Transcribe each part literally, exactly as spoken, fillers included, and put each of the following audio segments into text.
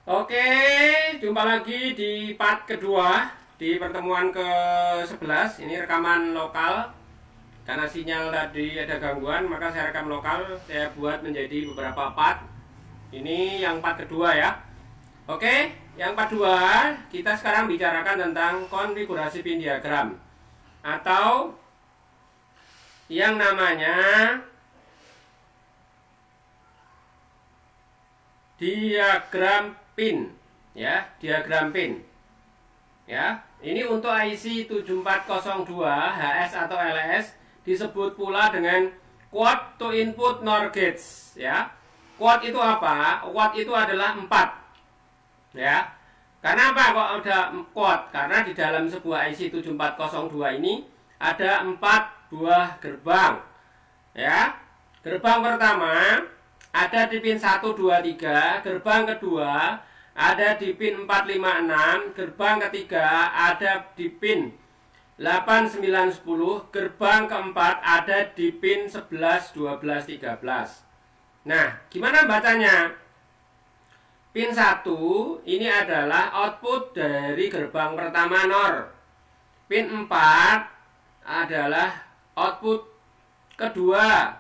Oke, jumpa lagi di part kedua di pertemuan ke sebelas. Ini rekaman lokal. Karena sinyal tadi ada gangguan, maka saya rekam lokal. Saya buat menjadi beberapa part. Ini yang part kedua ya. Oke, yang part dua kita sekarang bicarakan tentang konfigurasi pin diagram atau yang namanya diagram pin, ya, diagram pin. Ya, ini untuk I C tujuh empat nol dua H S atau L S disebut pula dengan quad to input NOR gates, ya. Quad itu apa? Quad itu adalah empat. Ya. Karena apa kok ada quad? Karena di dalam sebuah I C tujuh empat nol dua ini ada empat buah gerbang. Ya. Gerbang pertama ada di pin satu, dua, tiga, gerbang kedua ada di pin empat, lima, enam, gerbang ketiga ada di pin delapan, sembilan, sepuluh, gerbang keempat ada di pin sebelas, dua belas, tiga belas. Nah, gimana bacanya? Pin satu ini adalah output dari gerbang pertama NOR. Pin empat adalah output kedua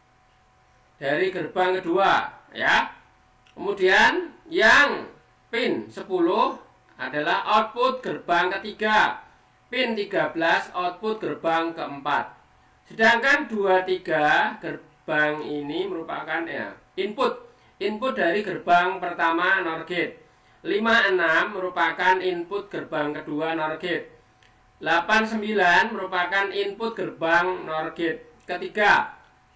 dari gerbang kedua, ya. Kemudian yang pin sepuluh adalah output gerbang ketiga. Pin tiga belas output gerbang keempat. Sedangkan dua, tiga gerbang ini merupakan ya input input dari gerbang pertama NOR gate. lima, enam merupakan input gerbang kedua NOR gate. delapan, sembilan merupakan input gerbang NOR gate ketiga.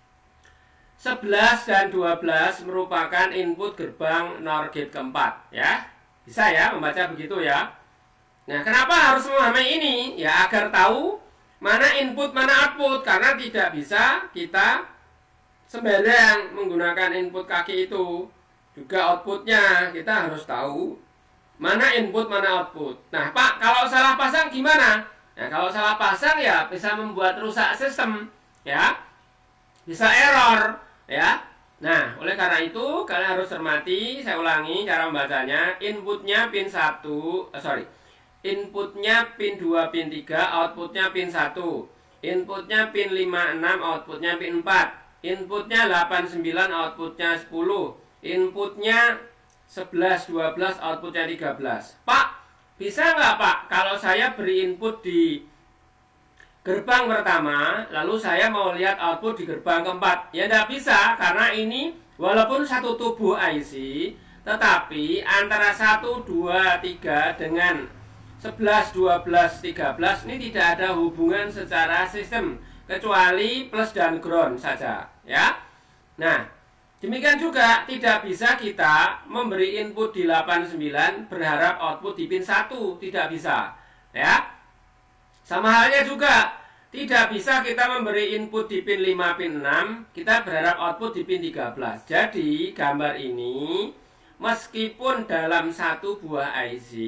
sebelas dan dua belas merupakan input gerbang NOR gate keempat, ya. Bisa ya membaca begitu ya. Nah, kenapa harus memahami ini? Ya agar tahu mana input mana output, karena tidak bisa kita sembarang menggunakan input kaki itu. Juga outputnya kita harus tahu mana input mana output. Nah, Pak, kalau salah pasang gimana? Nah, kalau salah pasang ya bisa membuat rusak sistem, ya. Bisa error, ya. Nah, oleh karena itu kalian harus cermati. Saya ulangi cara membacanya. Inputnya pin satu, eh, sorry. Inputnya pin dua, pin tiga, outputnya pin satu. Inputnya pin lima, enam, outputnya pin empat. Inputnya delapan, sembilan, outputnya sepuluh. Inputnya sebelas, dua belas, outputnya tiga belas. Pak, bisa nggak Pak kalau saya beri input di gerbang pertama, lalu saya mau lihat output di gerbang keempat? Ya tidak bisa, karena ini walaupun satu tubuh I C, tetapi antara satu, dua, tiga dengan sebelas, dua belas, tiga belas ini tidak ada hubungan secara sistem, kecuali plus dan ground saja, ya. Nah, demikian juga tidak bisa kita memberi input di delapan, sembilan berharap output di pin satu, tidak bisa, ya. Sama halnya juga tidak bisa kita memberi input di pin lima, pin enam, kita berharap output di pin tiga belas. Jadi gambar ini meskipun dalam satu buah I C,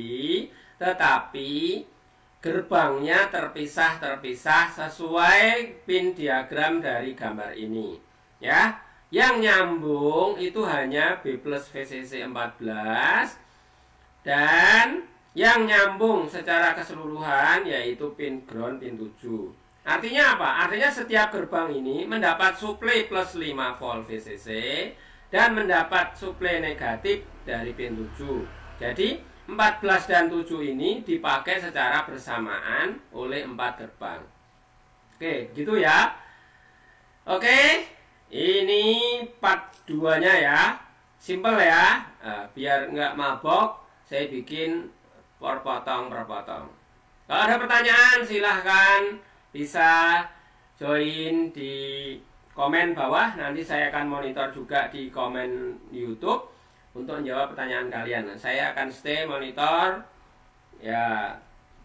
tetapi gerbangnya terpisah-terpisah sesuai pin diagram dari gambar ini, ya. Yang nyambung itu hanya B plus V C C empat belas, dan yang nyambung secara keseluruhan yaitu pin ground pin tujuh. Artinya apa? Artinya setiap gerbang ini mendapat suplai plus lima volt V C C dan mendapat suplai negatif dari pin tujuh. Jadi empat belas dan tujuh ini dipakai secara bersamaan oleh empat gerbang. Oke, gitu ya. Oke, ini part dua nya ya. Simple ya. Nah, biar nggak mabok, saya bikin per potong per potong. Kalau ada pertanyaan silahkan bisa join di komen bawah. Nanti saya akan monitor juga di komen YouTube untuk menjawab pertanyaan kalian. Saya akan stay monitor ya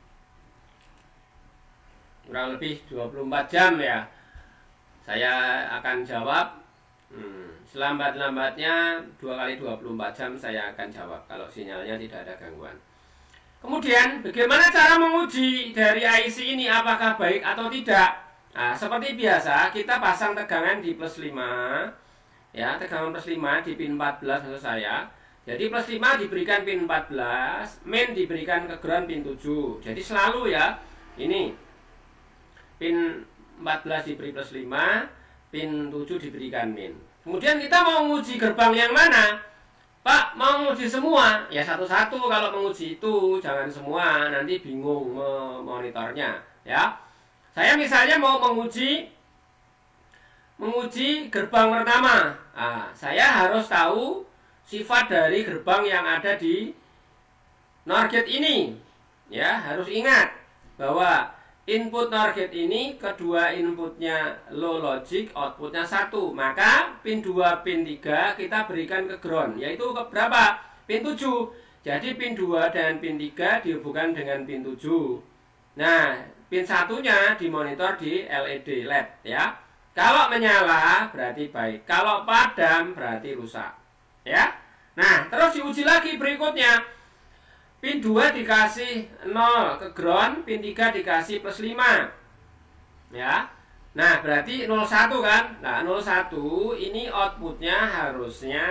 kurang lebih dua puluh empat jam ya. Saya akan jawab hmm, selambat-lambatnya dua kali dua puluh empat jam saya akan jawab kalau sinyalnya tidak ada gangguan. Kemudian bagaimana cara menguji dari I C ini apakah baik atau tidak? Nah, seperti biasa kita pasang tegangan di plus lima, ya, tegangan plus lima di pin empat belas maksud saya. Jadi plus lima diberikan pin empat belas, min diberikan ke ground pin tujuh. Jadi selalu ya, ini pin empat belas diberi plus lima, pin tujuh diberikan min. Kemudian kita mau menguji gerbang yang mana? Pak, mau menguji semua? Ya satu-satu kalau menguji itu, jangan semua, nanti bingung memonitornya ya. Saya misalnya mau menguji menguji gerbang pertama. Nah, saya harus tahu sifat dari gerbang yang ada di NOR gate ini. Ya, harus ingat bahwa input NOR gate ini kedua inputnya low logic, outputnya satu. Maka pin dua, pin tiga kita berikan ke ground, yaitu ke berapa? Pin tujuh. Jadi pin dua dan pin tiga dihubungkan dengan pin tujuh. Nah, pin satunya dimonitor di L E D L E D ya. Kalau menyala berarti baik, kalau padam berarti rusak. Ya. Nah, terus diuji lagi berikutnya. Pin dua dikasih nol ke ground, pin tiga dikasih plus lima. Ya. Nah, berarti nol satu kan? Nah, nol satu ini outputnya harusnya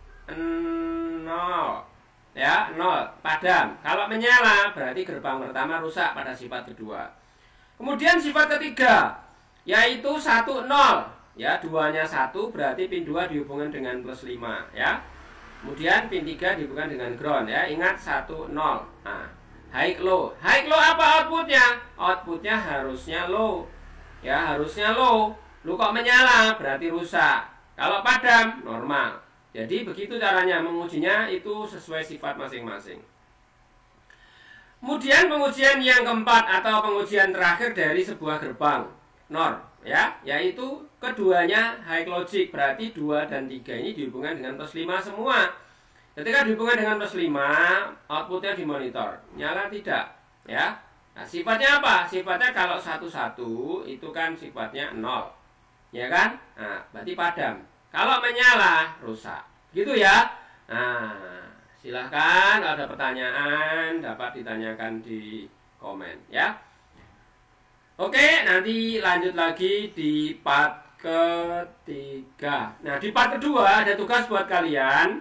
nol. Ya, nol, padam. Kalau menyala berarti gerbang pertama rusak pada sifat kedua. Kemudian sifat ketiga yaitu satu nol. Ya, duanya satu berarti pin dua dihubungkan dengan plus lima ya. Kemudian pin tiga dihubungkan dengan ground ya. Ingat satu nol. Nah, high low. High low apa outputnya? Outputnya harusnya low. Ya, harusnya low. Lu kok menyala berarti rusak. Kalau padam normal. Jadi begitu caranya mengujinya, itu sesuai sifat masing-masing. Kemudian pengujian yang keempat atau pengujian terakhir dari sebuah gerbang NOR ya, yaitu keduanya high logic, berarti dua dan tiga ini dihubungkan dengan plus lima semua. Ketika dihubungkan dengan plus lima, outputnya dimonitor, nyala tidak ya. Nah, sifatnya apa? Sifatnya kalau satu satu itu kan sifatnya nol ya kan. Nah, berarti padam. Kalau menyala rusak gitu ya. Nah, silahkan ada pertanyaan dapat ditanyakan di komen ya. Oke, nanti lanjut lagi di part ketiga. Nah, di part kedua ada tugas buat kalian.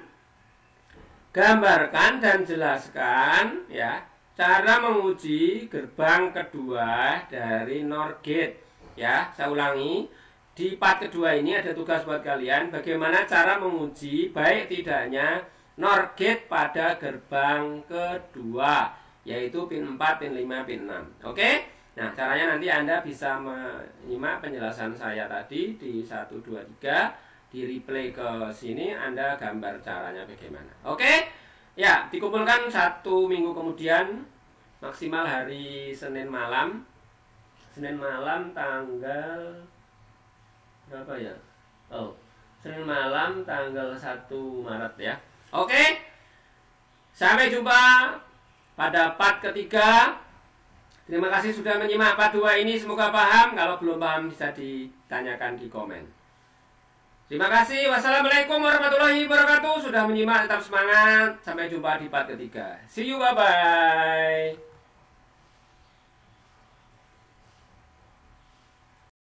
Gambarkan dan jelaskan ya cara menguji gerbang kedua dari NOR gate. Ya, saya ulangi. Di part kedua ini ada tugas buat kalian bagaimana cara menguji baik tidaknya NOR gate pada gerbang kedua, yaitu pin empat, pin lima, pin enam. Oke? Nah, caranya nanti Anda bisa menyimak penjelasan saya tadi di satu, dua, tiga, di replay ke sini, Anda gambar caranya bagaimana. Oke? Ya, dikumpulkan satu minggu kemudian, maksimal hari Senin malam. Senin malam tanggal berapa ya? Oh, Senin malam tanggal satu Maret ya. Oke? Sampai jumpa pada part ketiga. Terima kasih sudah menyimak part dua ini, semoga paham. Kalau belum paham bisa ditanyakan di komen. Terima kasih. Wassalamualaikum warahmatullahi wabarakatuh. Sudah menyimak, tetap semangat. Sampai jumpa di part ketiga. See you, bye-bye.